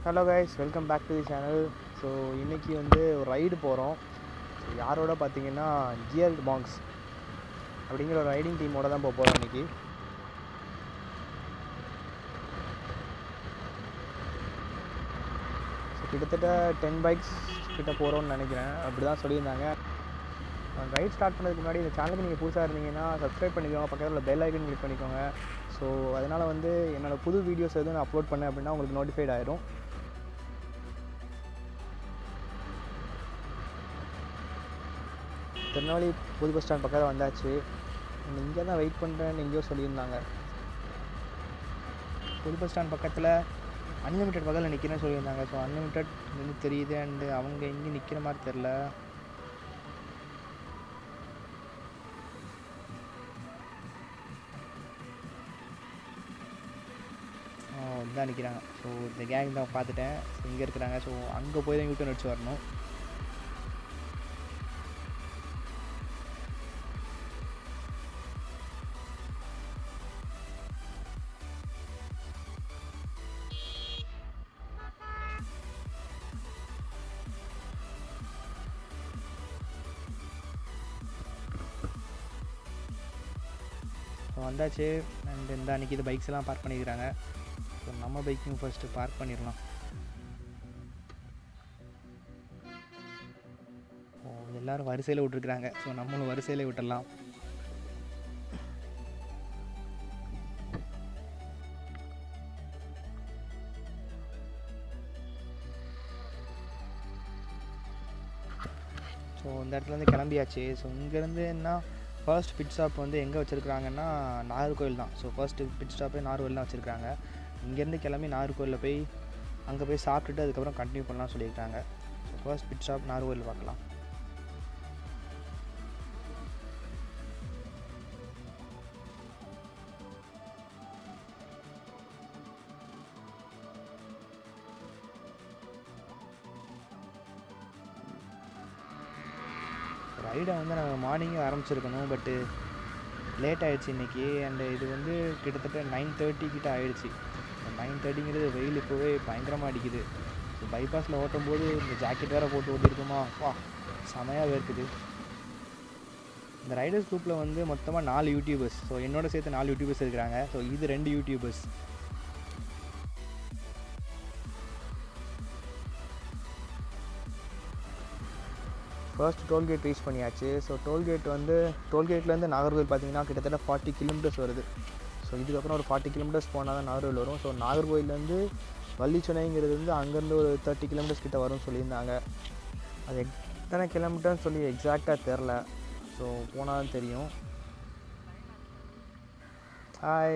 Hello guys, welcome back to the channel. So இன்றைக்கி வந்து ஒரு ரைடு போகிறோம். ஸோ யாரோட பார்த்தீங்கன்னா கியர் பாங்ஸ் அப்படிங்கிற ஒரு ரைடிங் டீமோட தான் போகிறோம் இன்றைக்கி. ஸோ கிட்டத்தட்ட 10 பைக்ஸ் கிட்ட போகிறோன்னு நினைக்கிறேன், அப்படி தான் சொல்லியிருந்தாங்க. ரைட் ஸ்டார்ட் பண்ணதுக்கு முன்னாடி இந்த சேனலுக்கு நீங்கள் புதுசாக இருந்தீங்கன்னா சப்ஸ்கிரைப் பண்ணிக்கோங்க, பக்கத்தில் உள்ள பெல் ஐக்கன் கிளிக் பண்ணிக்கோங்க. ஸோ அதனால் வந்து என்னோடய புது வீடியோஸ் எதுவும் நான் அப்லோட் பண்ணேன் அப்படின்னா உங்களுக்கு நோட்டிஃபைட் ஆகிடும். திருநெல்வேலி புது பஸ் ஸ்டாண்ட் பக்கத்தில் வந்தாச்சு. இங்கே தான் வெயிட் பண்ணுறேன்னு எங்கேயோ சொல்லியிருந்தாங்க. புது பஸ் ஸ்டாண்ட் பக்கத்தில் அன்லிமிட்டட் பக்கத்தில் நிற்கிறேன்னு சொல்லியிருந்தாங்க. ஸோ அன்லிமிட்டட் வந்து தெரியுது, அண்டு அவங்க எங்கேயும் நிற்கிற மாதிரி தெரில. இதான் நிற்கிறாங்க. ஸோ இந்த கேங் தான் பார்த்துட்டேன். ஸோ இங்கே இருக்கிறாங்க. ஸோ அங்கே போய் தான் யூட்டன் அடிச்சு வரணும். ஸோ வந்தாச்சு. அண்ட் இந்த அன்றைக்கி இது பைக்ஸ் எல்லாம் பார்க் பண்ணிக்கிறாங்க. ஸோ நம்ம பைக்கையும் ஃபஸ்ட்டு பார்க் பண்ணிடலாம். எல்லோரும் வரிசையில் விட்டுருக்குறாங்க. ஸோ நம்மளும் வரிசையில் விட்டுடலாம். ஸோ இந்த இடத்துலேருந்து கிளம்பியாச்சு. ஸோ இங்கேருந்து என்ன ஃபர்ஸ்ட் பிட் ஸ்டாப் வந்து எங்கே வச்சுருக்குறாங்கன்னா நாகர்கோவில் தான். ஸோ ஃபர்ஸ்ட்டு பிட் ஸ்டாப்பே நாகர்கோவில் தான் வச்சுருக்காங்க. இங்கேருந்து கிளம்பி நாகர்கோவிலில் போய் அங்கே போய் சாப்பிட்டுட்டு அதுக்கப்புறம் கண்டினியூ பண்ணலாம் சொல்லியிருக்காங்க. So first pit stop Nagercoil பார்க்கலாம். ரைடை வந்து நாங்கள் மார்னிங்கே ஆரம்பிச்சிருக்கணும், பட்டு லேட் ஆகிடுச்சு இன்றைக்கி. அண்டு இது வந்து கிட்டத்தட்ட 9:30 கிட்ட ஆகிடுச்சு. 9:30ங்கிறது வெயில் இப்போவே பயங்கரமாக அடிக்குது. ஸோ பைபாஸில் ஓட்டும் போது இந்த ஜாக்கெட் வேறு போட்டு ஓட்டியிருக்கோமா, வா செமையாக வேர்க்குது. இந்த ரைடர்ஸ் குரூப்பில் வந்து மொத்தமாக 4 யூடியூபர்ஸ். ஸோ என்னோட சேர்த்து 4 யூடியூபர்ஸ் இருக்கிறாங்க. ஸோ இது 2 யூடியூபர்ஸ். ஃபர்ஸ்ட் டோல்கேட் ரீச் பண்ணியாச்சு. ஸோ டோல்கேட்லேருந்து நாகர்கோவில் பார்த்தீங்கன்னா கிட்டத்தட்ட 40 கிலோமீட்டர்ஸ் வருது. ஸோ இதுக்கப்புறம் ஒரு 40 கிலோமீட்டர்ஸ் போனால் தான் நாகர்கோவில் வரும். ஸோ நாகர்கோவிலேருந்து வள்ளிச்சென்னைங்கிறது வந்து அங்கேருந்து ஒரு 30 கிலோமீட்டர்ஸ் கிட்ட வரும்னு சொல்லியிருந்தாங்க. அது எத்தனை கிலோமீட்டர்னு சொல்லி எக்ஸாக்டாக தெரில. ஸோ போனால் தான் தெரியும். ஹாய்.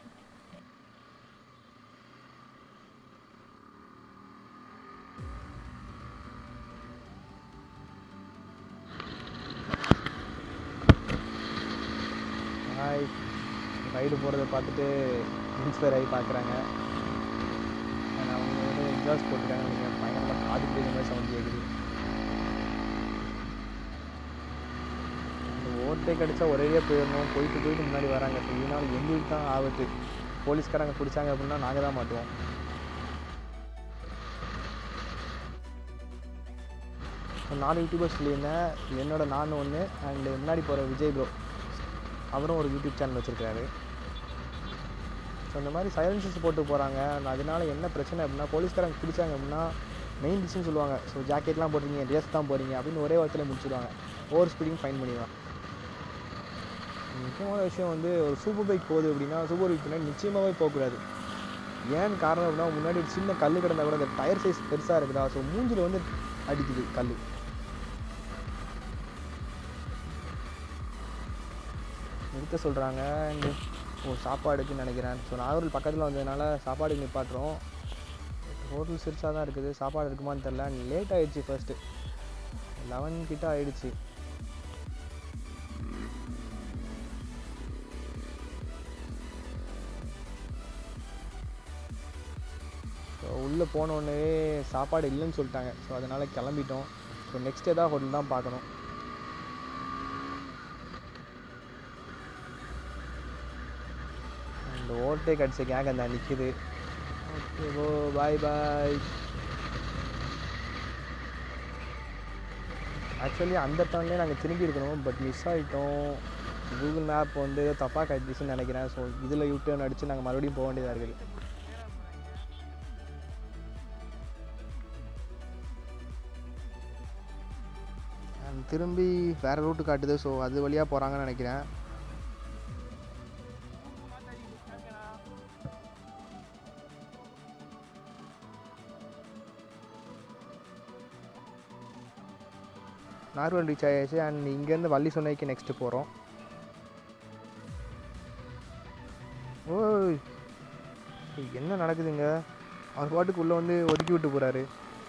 ஹாய். ரைடு போகிறத பார்த்துட்டு இன்ஸ்பயர் ஆகி பார்க்குறாங்க. அவங்க வந்து எக்ஸாஸ்ட் போட்டுருக்காங்க. நீங்கள் பயங்கரமாக காது பிடிக்கிற மாதிரி சவுண்ட் கேட்குது. இந்த ஓவர்டேக் அடித்தா ஒரேடியாக போயிடணும். போயிட்டு முன்னாடி வராங்க. ஸோ இதனால் எங்களுக்கு தான் ஆபத்து. போலீஸ்காரங்க பிடிச்சாங்க அப்படின்னா நாங்கள் தான் மாட்டுவோம். ஸோ 4 யூடியூபர்ஸ் சொல்லியிருந்தேன். என்னோட நான் ஒன்று, அண்டு முன்னாடி போகிற விஜய் ப்ரோ, அவரும் ஒரு யூடியூப் சேனல் வச்சுருக்காரு. ஸோ இந்த மாதிரி சைலன்சஸ் போட்டு போகிறாங்க. அதனால என்ன பிரச்சனை அப்படின்னா, போலீஸ்காரங்க பிடிச்சாங்க அப்படின்னா மெயின் டிசிஷன் சொல்லுவாங்க. ஸோ ஜாக்கெட்லாம் போடுறீங்க, ரேஸ் தான் போகிறீங்க அப்படின்னு ஒரே வாரத்தில் முடிச்சுடுவாங்க. ஓவர் ஸ்பீடிங் ஃபைன் பண்ணிடுவாங்க. முக்கியமான விஷயம் வந்து ஒரு சூப்பர் பைக் போகுது அப்படின்னா சூப்பர் பைக் பின்னாடி நிச்சயமாகவே போகக்கூடாது. ஏன்னு காரணம் அப்படின்னா, முன்னாடி ஒரு சின்ன கல் கிடந்தால் கூட அந்த டயர் சைஸ் பெருசாக இருக்குதா, ஸோ மூஞ்சில் வந்து அடிக்குது கல். நிறுத்த சொல்கிறாங்க. அண்டு சாப்பாடுக்குன்னு நினைக்கிறேன். ஸோ நாகர்கோவில் பக்கத்தில் வந்ததுனால சாப்பாடுக்கு நிப்பாட்டுறோம். ஹோட்டல் சிறுசாக தான் இருக்குது, சாப்பாடு இருக்குமான்னு தெரில. லேட் ஆகிடுச்சு. ஃபர்ஸ்ட்டு 11 கிட்ட ஆகிடுச்சு. ஸோ உள்ளே போனோடனே சாப்பாடு இல்லைன்னு சொல்லிட்டாங்க. ஸோ அதனால் கிளம்பிட்டோம். ஸோ நெக்ஸ்ட் ஏதாவது ஹோட்டல் தான் பார்க்கணும். இந்த ஓவர்டேக் அடித்த கேங் அந்த நிற்கிது. ஓ பாய் பாய். ஆக்சுவலி அந்த டர்ன்லேயே நாங்கள் திரும்பி இருக்கணும், பட் மிஸ் ஆகிட்டோம். கூகுள் மேப் வந்து தப்பாக காட்டிடுச்சுன்னு நினைக்கிறேன். ஸோ இதில் யூட்டர்ன் அடித்து நாங்கள் மறுபடியும் போக வேண்டியதாக இருக்குது. அண்ட் திரும்பி வேறு ரூட்டு காட்டுது. ஸோ அது வழியாக போகிறாங்கன்னு நினைக்கிறேன். நார்வல் ரீச் ஆகிடுச்சு. அண்ட் இங்கேருந்து வள்ளி சொன்னைக்கு நெக்ஸ்ட்டு போகிறோம். ஓய் என்ன நடக்குதுங்க? அவர் பாட்டுக்கு உள்ளே வந்து ஒதுக்கி விட்டு போகிறாரு.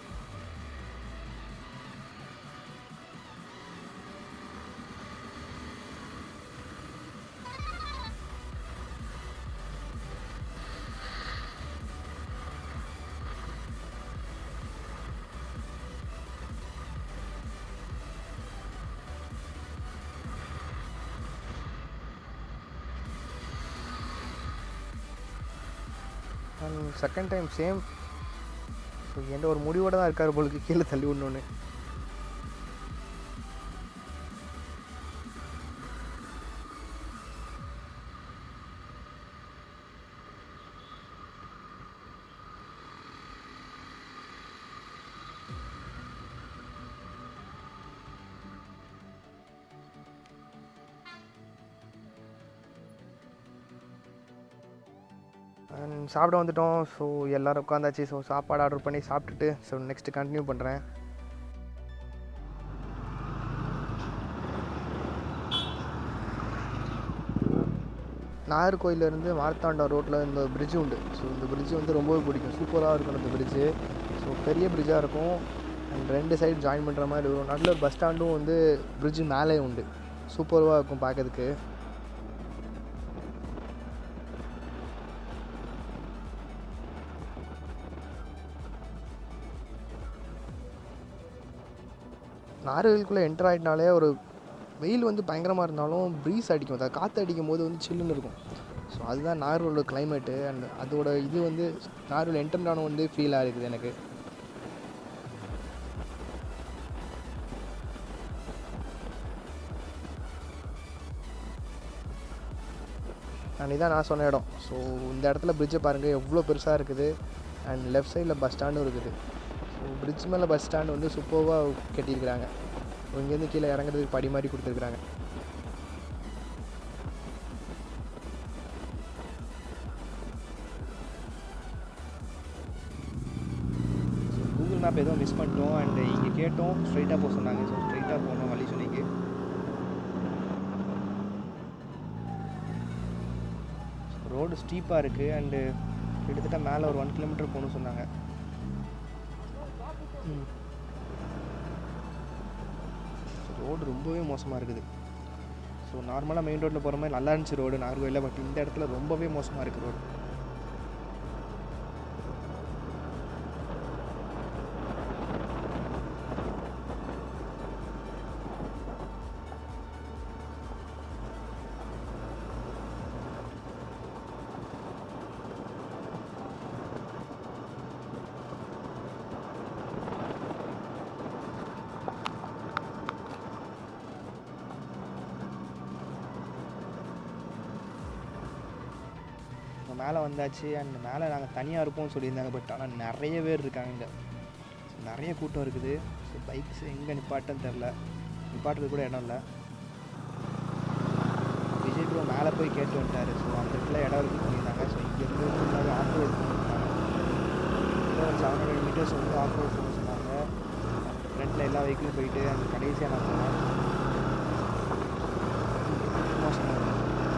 And second time same. So எந்த ஒரு முடிவோடு தான் இருக்கார் போலுக்கு, கீழே தள்ளி விடணுன்னு. சாப்பிட வந்துட்டோம். ஸோ எல்லோரும் உட்காந்தாச்சு. ஸோ சாப்பாடு ஆர்டர் பண்ணி சாப்பிட்டுட்டு ஸோ நெக்ஸ்ட்டு கண்டினியூ பண்ணுறேன். நாகர்கோயிலேருந்து மார்த்தாண்டம் ரோட்டில் இந்த பிரிட்ஜு உண்டு. ஸோ இந்த பிரிட்ஜு வந்து ரொம்பவே பிடிக்கும். சூப்பராக இருக்கும் இந்த பிரிட்ஜு. ஸோ பெரிய பிரிட்ஜாக இருக்கும். அண்ட் 2 சைடு ஜாயின் பண்ணுற மாதிரி இருக்கும். நல்ல பஸ் ஸ்டாண்டும் வந்து பிரிட்ஜு மேலே உண்டு. சூப்பராக இருக்கும் பார்க்கறதுக்கு. நாகர்கோயிலுக்குள்ளே என்டர் ஆகிட்டனாலே ஒரு வெயில் வந்து பயங்கரமாக இருந்தாலும் ப்ரீஸ் அடிக்கும். அதாவது காற்று அடிக்கும் போது வந்து சில்லுன்னு இருக்கும். ஸோ அதுதான் நாகர்கோயிலோட கிளைமேட்டு. அண்ட் அதோட இது வந்து நாகர்கோயில் என்டர் ஆன வந்து ஃபீலாக இருக்குது எனக்கு. அண்ட் இதான் நான் சொன்ன இடம். ஸோ இந்த இடத்துல பிரிட்ஜை பாருங்கள் எவ்வளோ பெருசாக இருக்குது. அண்ட் லெஃப்ட் சைடில் பஸ் ஸ்டாண்டும் இருக்குது. ஸோ பிரிட்ஜ் மேலே பஸ் ஸ்டாண்டு வந்து சூப்பராக கட்டியிருக்கிறாங்க. இங்கேருந்து கீழே இறங்குறதுக்கு படி மாதிரி கொடுத்துருக்குறாங்க. கூகுள் மேப் எதுவும் மிஸ் பண்ணிட்டோம். அண்ட் இங்கே கேட்டோம், ஸ்ட்ரைட்டாக போக சொன்னாங்க. ஸோ ஸ்ட்ரைட்டாக போகணும் வள்ளி சொன்னைக்கு. ரோடு ஸ்டீப்பாக இருக்குது. அண்டு கிட்டத்தட்ட மேலே ஒரு 1 கிலோமீட்டர் போகணும்னு சொன்னாங்க. ரோடு ரொம்பவே மோசமாக இருக்குது. ஸோ நார்மலாக மெயின் ரோட்டில் போகிற மாதிரி நல்லா இருந்துச்சு ரோடு நாகர்கோயிலில். பட் இந்த இடத்துல ரொம்பவே மோசமாக இருக்குது ரோடு. மேலே வந்தாச்சு. அண்ட் மேலே நாங்கள் தனியாக இருப்போம்னு சொல்லியிருந்தாங்க. பட் ஆனால் நிறைய பேர் இருக்காங்க இங்கே. நிறைய கூட்டம் இருக்குது. ஸோ பைக்ஸ் எங்கே நிப்பாட்டன்னு தெரில. நிப்பாட்டுறதுக்கு கூட இடம் இல்லை. விஜய் ப்ரோ மேலே போய் கேட்டு வந்துட்டார். ஸோ அந்த இடத்துல இடம் இருக்குன்னு சொல்லியிருந்தாங்க. ஸோ இங்கேருந்து முன்னாடி ஆஃப் ரோட் பண்ணியிருந்தாங்க. ஒரு 700 மீட்டர்ஸ் வந்து ஆஃப் ரோட் பண்ண சொன்னாங்க. ஃப்ரண்ட்டில் எல்லா வெஹிக்கிளும் போயிட்டு அந்த கடைசியாக நான் போனேன். மோசமாக இருக்கும்.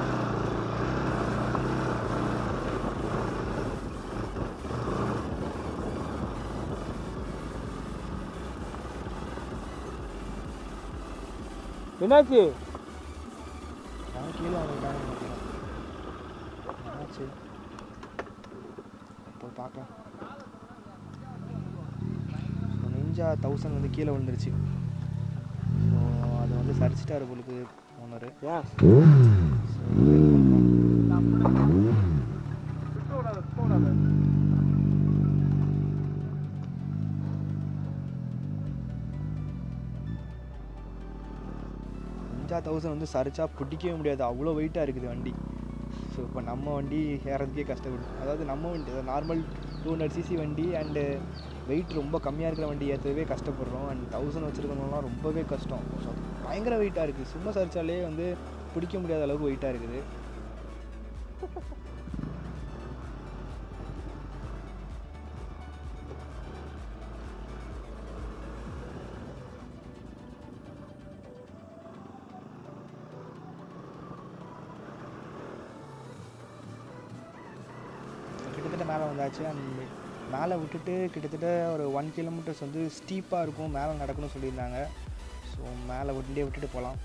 என்னாச்சு? நான் கீழே வந்துட்டான்னு நினைக்கிறேன். என்னாச்சு போய் பார்க்கலாம். ஸோ நிஞ்சா 1000 வந்து கீழே விழுந்துருச்சு. ஸோ அதை வந்து சரிச்சிட்டாரு உங்களுக்கு ஓனர். ஸோ 4000 வந்து சரிச்சா பிடிக்கவே முடியாது, அவ்வளோ வெயிட்டாக இருக்குது வண்டி. ஸோ இப்போ நம்ம வண்டி ஏறதுக்கே கஷ்டப்படும். அதாவது நம்ம வண்டி நார்மல் 200cc வண்டி அண்டு வெயிட் ரொம்ப கம்மியாக இருக்கிற வண்டி ஏற்றவே கஷ்டப்படுறோம். அண்ட் 1000 வச்சுருக்கணும்லாம் ரொம்பவே கஷ்டம். ஸோ பயங்கர வெயிட்டாக இருக்குது. சும்மா சரிச்சாலே வந்து பிடிக்க முடியாத அளவுக்கு வெயிட்டாக இருக்குது. கிட்டத்தட்ட மேலே வந்தாச்சு. அண்ட் மேலே விட்டுட்டு கிட்டத்தட்ட ஒரு 1 கிலோமீட்டர்ஸ் வந்து ஸ்டீப்பாக இருக்கும், மேலே நடக்கணும்னு சொல்லியிருந்தாங்க. ஸோ மேலே வண்டியை விட்டுட்டு போகலாம்.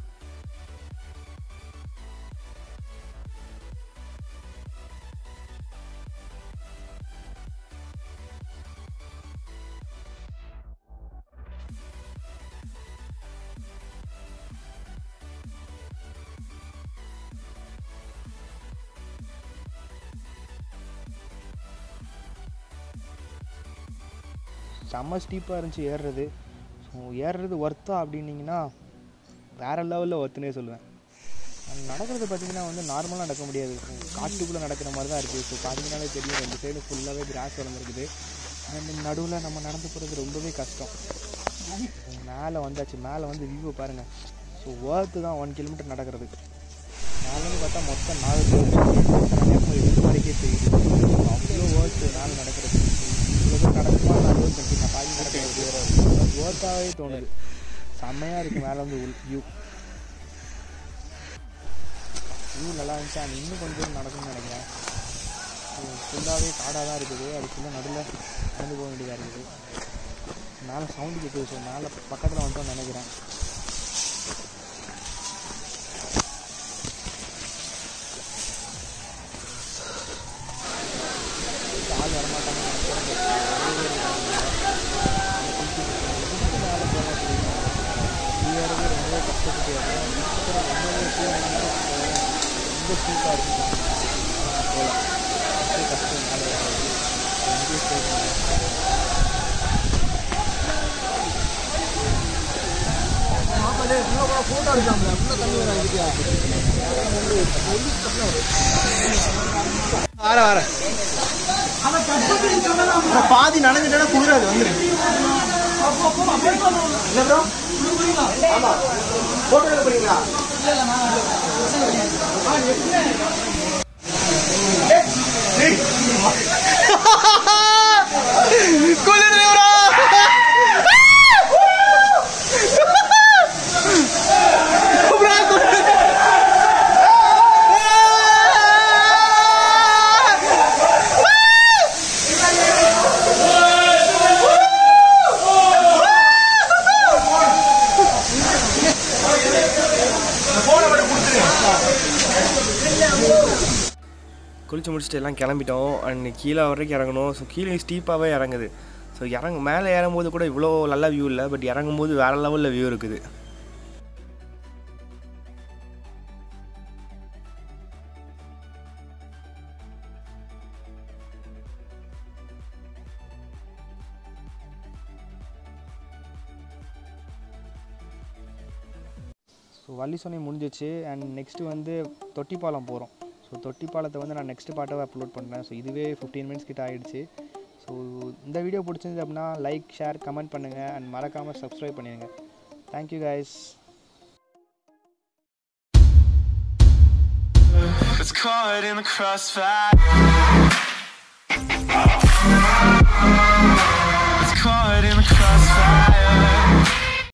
செம்ம ஸ்டீப்பாக இருந்துச்சு ஏறுறது. ஸோ ஏறுறது ஒர்த்தா அப்படின்னிங்கன்னா வேறு லெவலில் ஒர்த்துனே சொல்லுவேன். நடக்கிறது பார்த்திங்கன்னா வந்து நார்மலாக நடக்க முடியாது, காட்டுக்குள்ளே நடக்கிற மாதிரி தான் இருக்குது. ஸோ பார்த்தீங்கன்னாலே தெரியும், 2 சைடு ஃபுல்லாகவே கிராஸ் வளர்ந்துருக்குது. அண்ட் நடுவில் நம்ம நடந்து போகிறது ரொம்பவே கஷ்டம். மேலே வந்தாச்சு. மேலே வந்து வியூவை பாருங்கள். ஸோ ஒர்த்து தான் 1 கிலோமீட்டர் நடக்கிறது. மேலேருந்து பார்த்தா மொத்தம் 4 கிலோமீட்டர் கன்னியாகுமரி வரைக்கே தெரியுது. அவ்வளோ ஒர்த்து மேலே நடக்கிறது. நடக்குமா நடுவில் தட்டி நான் பாதி நடக்கிறது ஒர்த்தாகவே தோணுது. செம்மையாக இருக்குது மேலே வந்து வியூ நல்லா இருந்துச்சு. அண்ட் இன்னும் கொஞ்சம் நடக்கும்னு நினைக்கிறேன். ஃபுல்லாகவே காடாக தான் இருக்குது. அது ஃபுல்லாக நடுவில் நடந்து போக வேண்டியதாக இருக்குது. மேலே சவுண்டு கேட்குது. ஸோ மேலே பக்கத்தில் வந்துட்டோம்னு நினைக்கிறேன். ஆள் வரமாட்டாங்க. ரொம்பவே கஷ்டப்பட்டு ரொம்ப ஸ்டீப்பாக இருக்கும் போல. கஷ்டம் மேலே ஃபோட்டோ எடுக்காமல வர பாதி நனைஞ்சிட்டா குளிராது வந்துரு. போட்டோ எடுக்க போறீங்களா? குளிச்சு முடிச்சுட்டு எல்லாம் கிளம்பிட்டோம். அண்ட் கீழே வரைக்கும் இறங்கணும். ஸோ கீழே ஸ்டீப்பாகவே இறங்குது. ஸோ மேலே ஏறும்போது கூட இவ்வளோ நல்ல வியூ இல்லை, பட் இறங்கும்போது வேறு லெவலில் வியூ இருக்குது. ஸோ வள்ளிசோனை முடிஞ்சிச்சு. அண்ட் நெக்ஸ்ட்டு வந்து தொட்டிப்பாலம் போகிறோம். ஸோ தொட்டிப்பாலத்தை வந்து நான் நெக்ஸ்ட் பார்ட்டாக அப்லோட் பண்ணுறேன். ஸோ இதுவே 15 மினிட்ஸ் கிட்ட ஆகிடுச்சு. ஸோ இந்த வீடியோ பிடிச்சிருந்து அப்படின்னா லைக், ஷேர், கமெண்ட் பண்ணுங்கள். அண்ட் மறக்காமல் சப்ஸ்கிரைப் பண்ணிடுங்க. Thank you guys. It's caught in the crossfire.